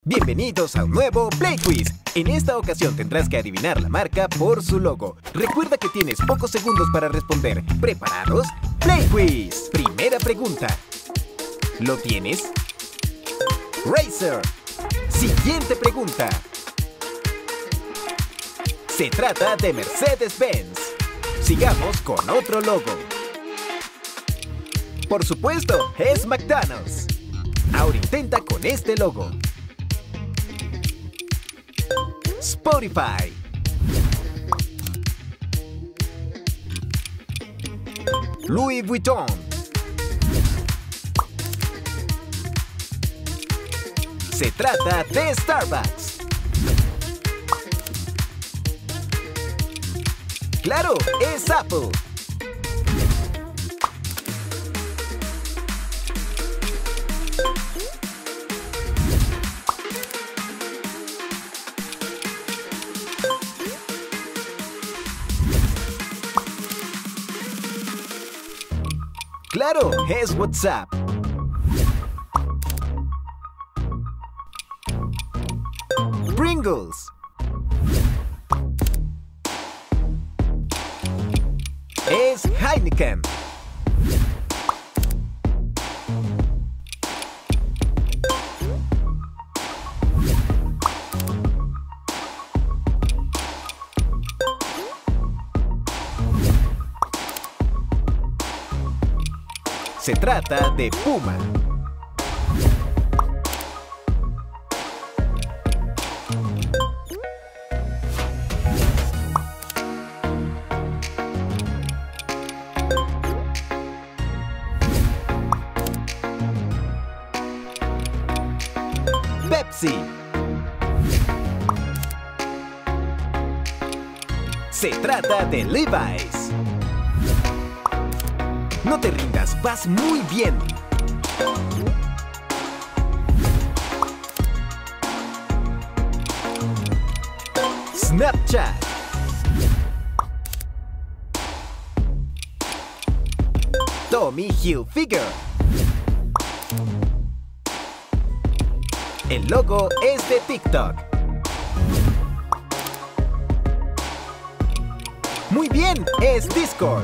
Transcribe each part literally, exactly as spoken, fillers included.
Bienvenidos a un nuevo Play Quiz. En esta ocasión tendrás que adivinar la marca por su logo. Recuerda que tienes pocos segundos para responder. ¿Preparados? Play Quiz. Primera pregunta. ¿Lo tienes? Razer. Siguiente pregunta. Se trata de Mercedes-Benz. Sigamos con otro logo. Por supuesto, es McDonald's. Ahora intenta con este logo. Spotify. Louis Vuitton. Se trata de Starbucks. ¡Claro! ¡Es Apple! ¡Claro! ¡Es WhatsApp! Pringles. Es Heineken. Se trata de Puma. Pepsi. Se trata de Levi's. No te rindas, vas muy bien. Snapchat. Tommy Hilfiger. El logo es de TikTok. Muy bien, es Discord.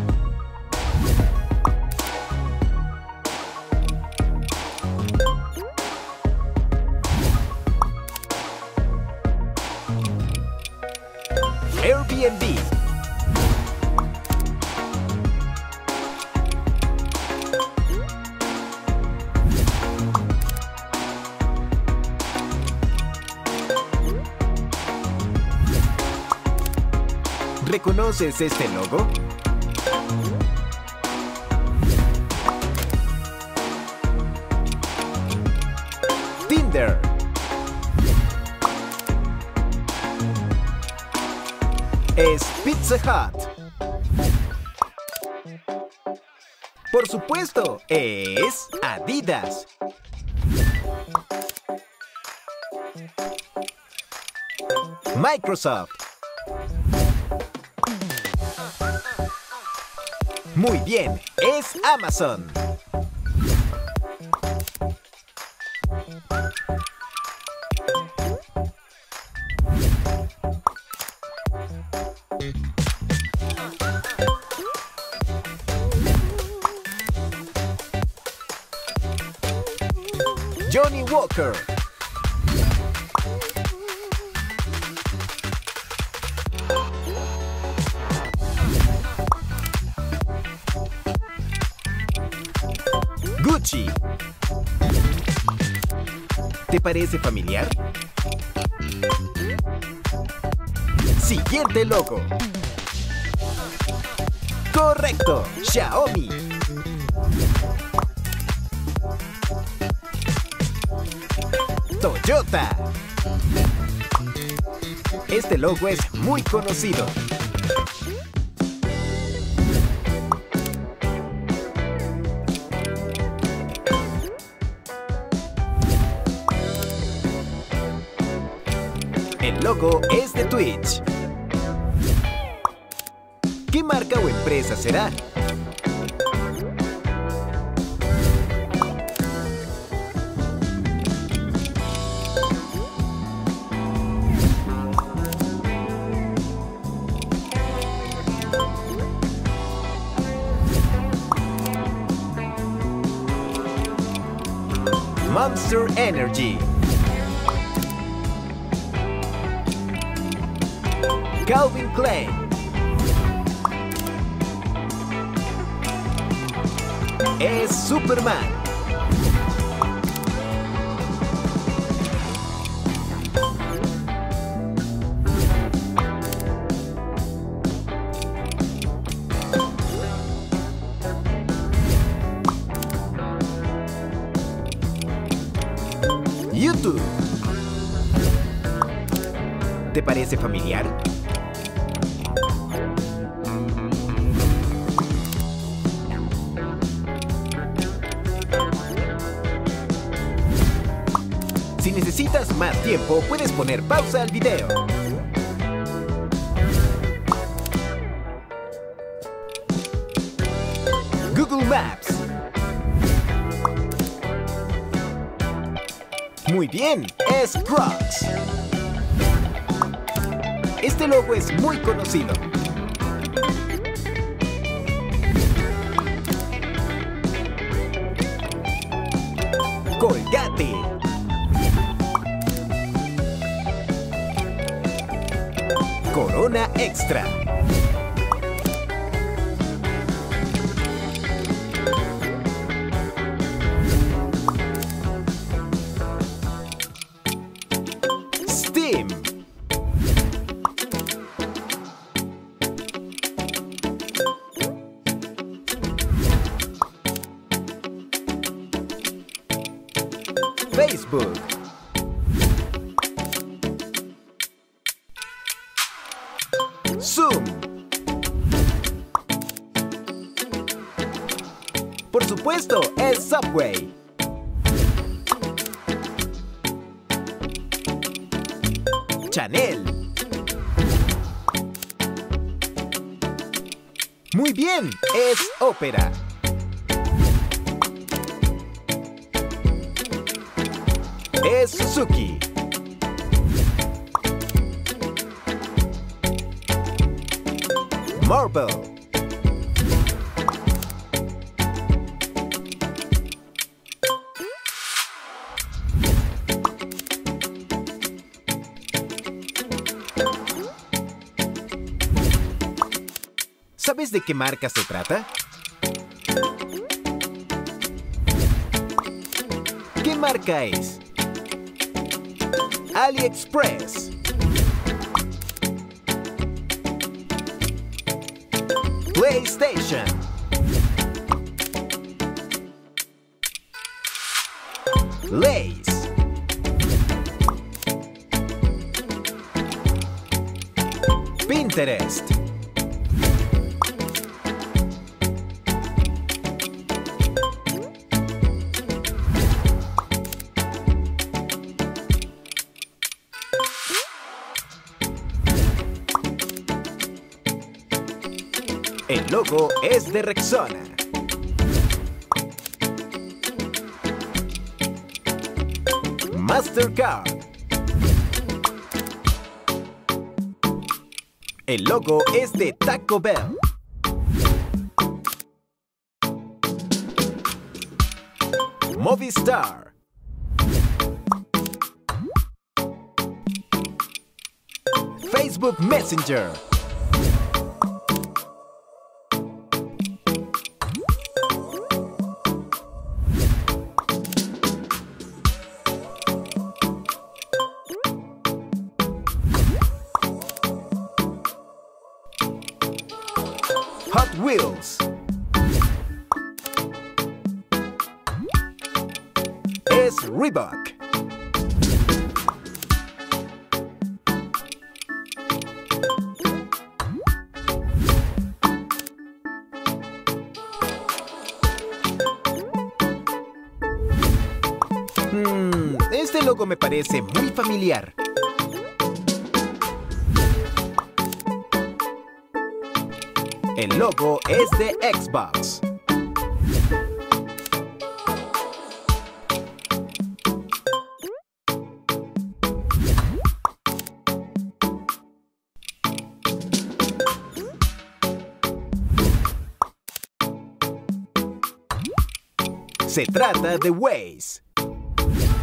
Airbnb. ¿Reconoces este logo? Tinder. Es Pizza Hut. Por supuesto, es Adidas. Microsoft. Muy bien, es Amazon. Johnny Walker. Gucci. ¿Te parece familiar? Siguiente logo. Correcto, Xiaomi. Toyota. Este logo es muy conocido. El logo es de Twitch. ¿Qué marca o empresa será? Monster Energy. Calvin Klein. Es Superman. YouTube. ¿Te parece familiar? Si necesitas más tiempo, puedes poner pausa al video. Google Maps. Muy bien, es Crocs. Este logo es muy conocido. Colgate. Corona Extra. Steam. Facebook. Zoom. Por supuesto, es Subway. Chanel. Muy bien, es Opera. Es Suzuki. Marvel. ¿Sabes de qué marca se trata? ¿Qué marca es? AliExpress. PlayStation. Lay's. Pinterest. El logo es de Rexona. Mastercard. El logo es de Taco Bell. Movistar. Facebook Messenger. Hot Wheels. Es Reebok. Hmm, este logo me parece muy familiar. El logo es de Xbox. Se trata de Waze.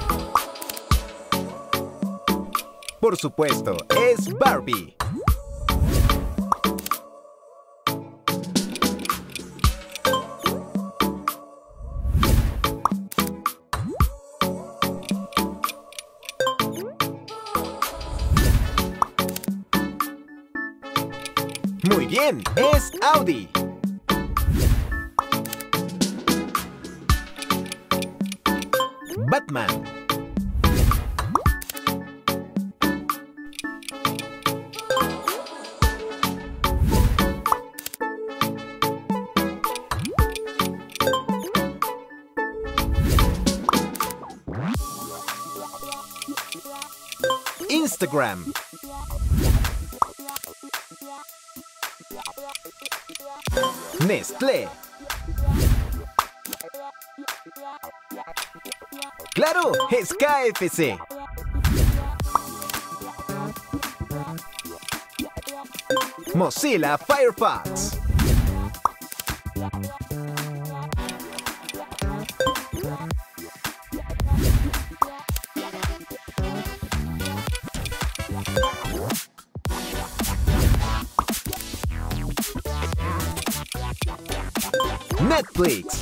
Por supuesto, es Barbie. Muy bien, es Audi. Batman. Instagram. Nestlé. ¡Claro! Es K F C. Mozilla Firefox. Netflix.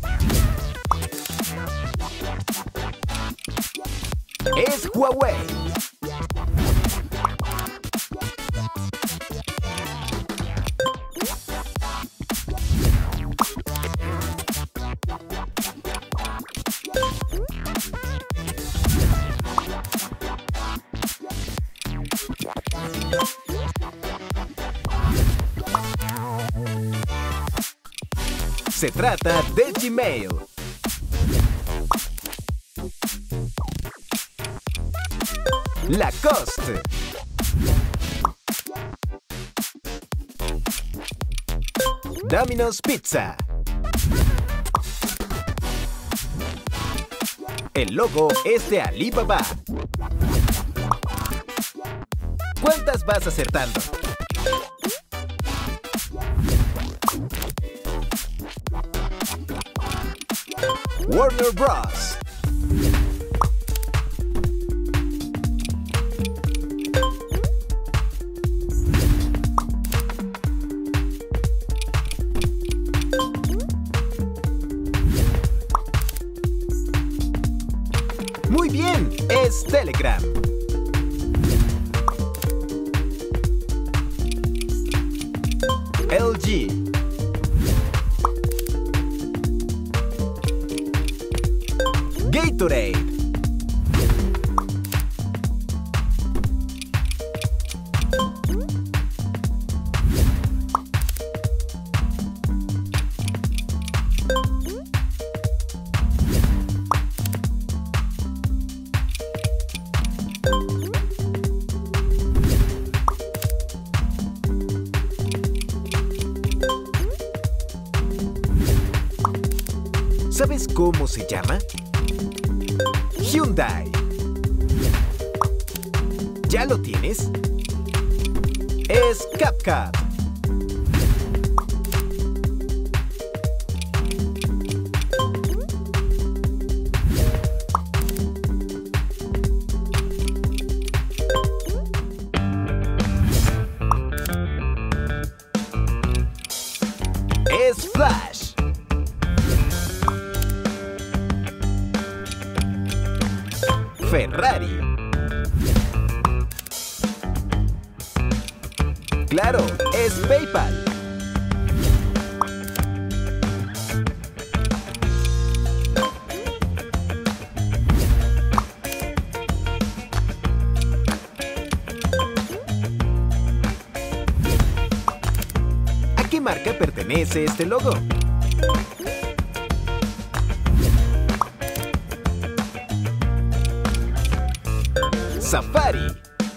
Es Huawei. Se trata de Gmail. Lacoste. Domino's Pizza. El logo es de Alibaba. ¿Cuántas vas acertando? Warner Bros. Muy bien, es Telegram. L G. Gatorade. ¿Sabes cómo se llama? Hyundai. ¿Ya lo tienes? Es CapCut. Es Flash. Ferrari. Claro, es PayPal. ¿A qué marca pertenece este logo? Safari.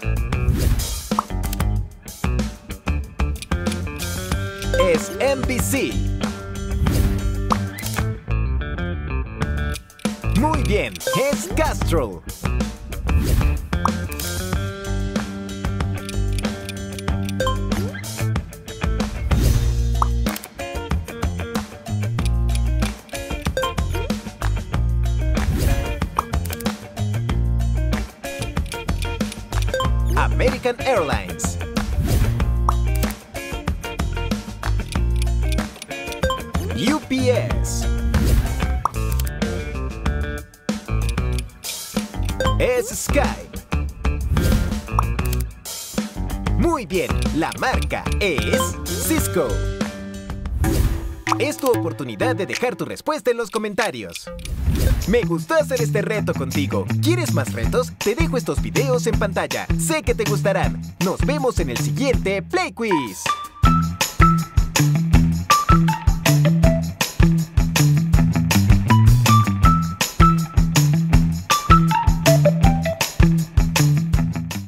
Es N B C. Muy bien, es Castrol. American Airlines. U P S. Es Skype. Muy bien, la marca es Cisco. Es tu oportunidad de dejar tu respuesta en los comentarios. Me gustó hacer este reto contigo. ¿Quieres más retos? Te dejo estos videos en pantalla. Sé que te gustarán. Nos vemos en el siguiente Play Quiz.